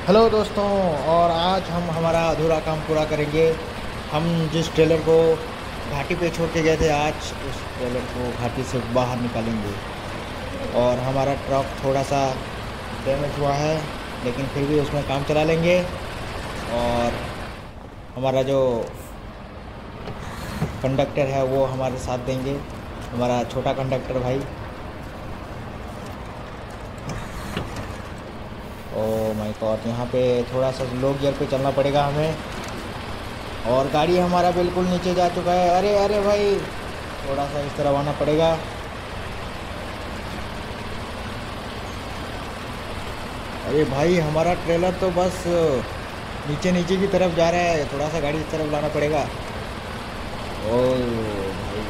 Hello दोस्तों। और आज हम हमारा अधूरा काम पूरा करेंगे। हम जिस ट्रेलर को घाटी पे छोड़ के गए थे, आज उस ट्रेलर को घाटी से बाहर निकालेंगे। और हमारा ट्रक थोड़ा सा डैमेज हुआ है, लेकिन फिर भी उसमें काम चला लेंगे। और हमारा जो कंडक्टर है वो हमारे साथ देंगे, हमारा छोटा कंडक्टर भाई। ओ माय गॉड, यहाँ पे थोड़ा सा लो गियर पे चलना पड़ेगा हमें। और गाड़ी हमारा बिल्कुल नीचे जा चुका है। अरे अरे भाई, थोड़ा सा इस तरफ आना पड़ेगा। अरे भाई, हमारा ट्रेलर तो बस नीचे नीचे की तरफ जा रहा है, थोड़ा सा गाड़ी इस तरफ लाना पड़ेगा। ओ भाई,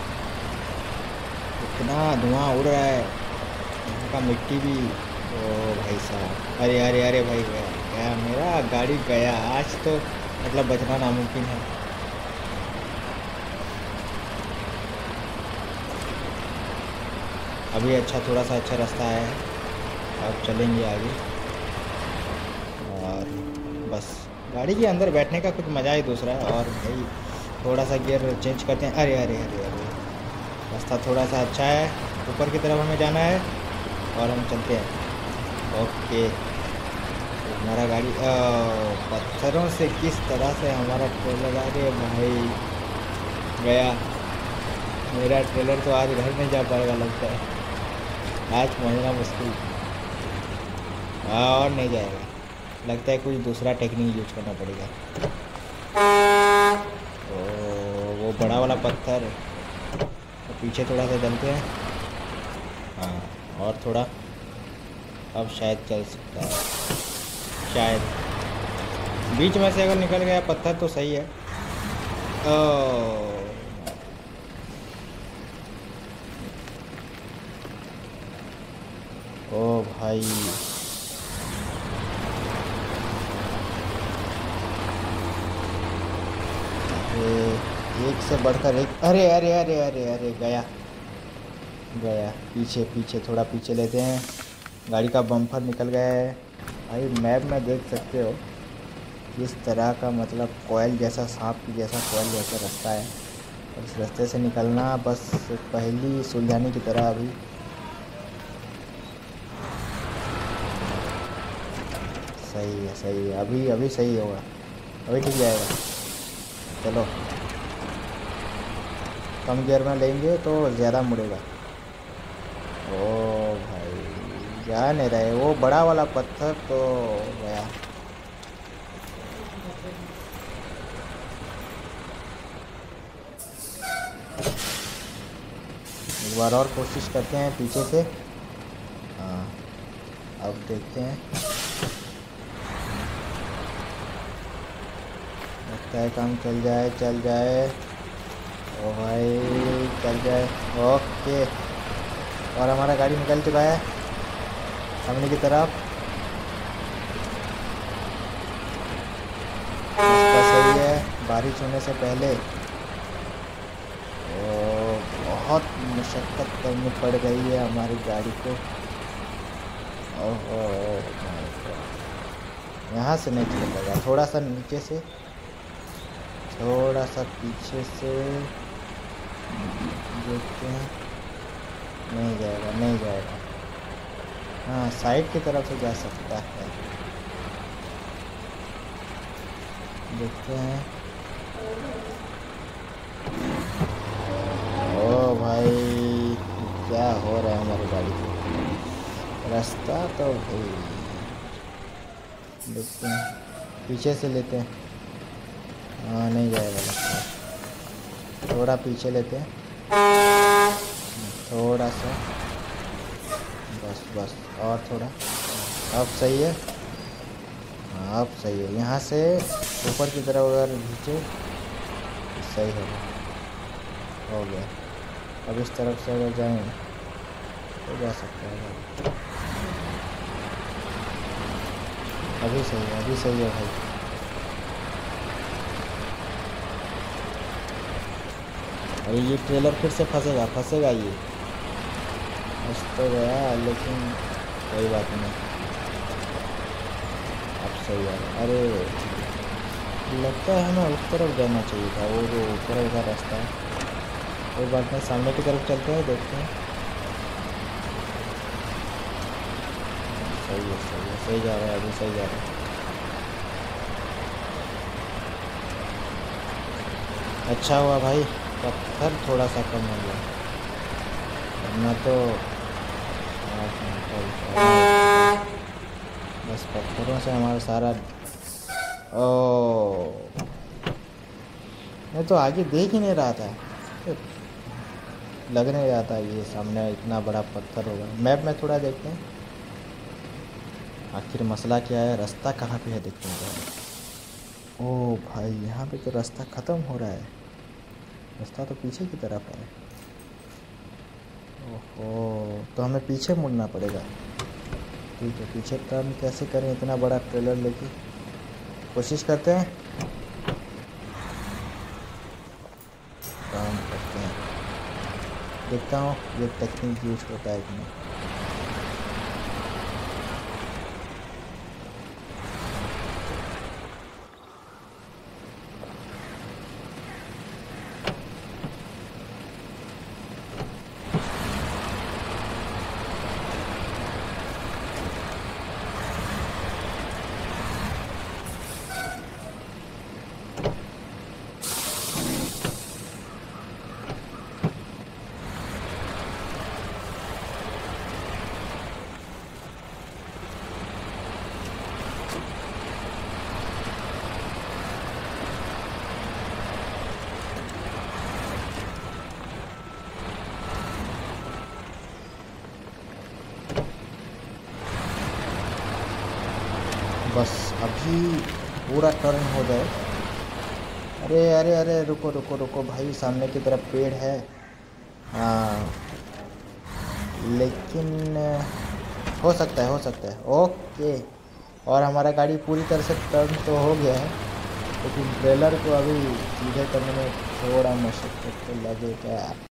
इतना धुआं उड़ रहा है, यहाँ का मिट्टी भी। ओ भाई साहब, अरे अरे अरे भाई, गया गया मेरा गाड़ी गया आज तो, मतलब बचना नामुमकिन है। अभी अच्छा, थोड़ा सा अच्छा रास्ता है, अब चलेंगे आगे। और बस, गाड़ी के अंदर बैठने का कुछ मज़ा ही दूसरा है। और भाई थोड़ा सा गियर चेंज करते हैं। अरे अरे अरे अरे, रास्ता थोड़ा सा अच्छा है, ऊपर की तरफ हमें जाना है और हम चलते हैं। ओके, हमारा गाड़ी पत्थरों से किस तरह से हमारा ट्रेलर, अरे भाई गया मेरा ट्रेलर। तो आज घर नहीं जा पाएगा लगता है, आज पहुँचना मुश्किल। और नहीं जाएगा, लगता है कुछ दूसरा टेक्निक यूज करना पड़ेगा। तो वो बड़ा वाला पत्थर, तो पीछे थोड़ा सा चलते हैं। हाँ, और थोड़ा, अब शायद चल सकता है, शायद बीच में से अगर निकल गया पत्थर तो सही है। ओ ओ भाई, एक से बढ़कर एक। अरे अरे अरे अरे अरे, गया गया, पीछे पीछे, थोड़ा पीछे लेते हैं। गाड़ी का बम्पर निकल गया है भाई। मैप में देख सकते हो किस तरह का, मतलब कोयल जैसा, सांप की जैसा कोयल जैसा रास्ता है। और इस रास्ते से निकलना बस पहली सुलझाने की तरह। अभी सही है, सही है, अभी अभी सही होगा, अभी ठीक जाएगा। चलो, कम गियर में लेंगे तो ज़्यादा मुड़ेगा। ओ भाई, जा नहीं रहे, वो बड़ा वाला पत्थर तो गया। एक बार और कोशिश करते हैं पीछे से। हाँ, अब देखते हैं, लगता है काम चल जाए, चल जाए। ओ भाई, चल जाए। ओके, और हमारा गाड़ी निकल चुका है सामने की तरफ। रास्ता सही है, बारिश होने से पहले। ओ, बहुत मशक्क़त करनी पड़ गई है हमारी गाड़ी को। ओहो, यहाँ से नहीं चलेगा, थोड़ा सा नीचे से, थोड़ा सा पीछे से देखते हैं। नहीं जाएगा, नहीं जाएगा। हाँ, साइड की तरफ से जा सकता है, देखते हैं। ओ भाई, क्या हो रहा है हमारी गाड़ी को, रास्ता तो भाई देखते हैं, पीछे से लेते हैं। हाँ, नहीं जाएगा लगता, थोड़ा पीछे लेते हैं, थोड़ा सा, बस बस, और थोड़ा। अब सही है, हाँ अब सही है। यहाँ से ऊपर की तरफ अगर खींचे तो सही होगा, हो गया। अब इस तरफ से अगर जाएँ तो जा सकता है। अभी सही है, अभी सही है भाई। अरे ये ट्रेलर फिर से फंसेगा, फंसेगा ये। फंस तो गया, लेकिन कोई बात नहीं, अब सही है। अरे लगता है हमें उस तरफ जाना चाहिए था, वो जो ऊपर का रास्ता है। कोई बात नहीं, सामने की तरफ चलते हैं, देखते हैं। सही है सही है, सही जा रहा है, अभी सही जा रहा है। अच्छा हुआ भाई पत्थर थोड़ा सा कम हो गया, वरना तो बस पत्थरों से हमारा सारा। ओ मैं तो आगे देख ही नहीं रहा था, लग नहीं रहा था ये सामने इतना बड़ा पत्थर होगा। मैप में थोड़ा देखते हैं आखिर मसला क्या है, रास्ता कहाँ पे है देखते हैं। ओ भाई यहाँ पे तो रास्ता ख़त्म हो रहा है, रास्ता तो पीछे की तरफ है। ओहो, तो हमें पीछे मुड़ना पड़ेगा। ठीक है, पीछे टर्न कैसे करें इतना बड़ा ट्रेलर लेके, कोशिश करते हैं, टर्न करते हैं, देखता हूँ ये टेक्निक यूज होता है कि नहीं। बस अभी पूरा टर्न हो जाए। अरे अरे अरे रुको रुको रुको भाई, सामने की तरफ पेड़ है। हाँ लेकिन हो सकता है, हो सकता है। ओके, और हमारा गाड़ी पूरी तरह से टर्न तो हो गया है, लेकिन ट्रेलर को अभी सीधे करने में थोड़ा मशक्क़त तो लगेगा।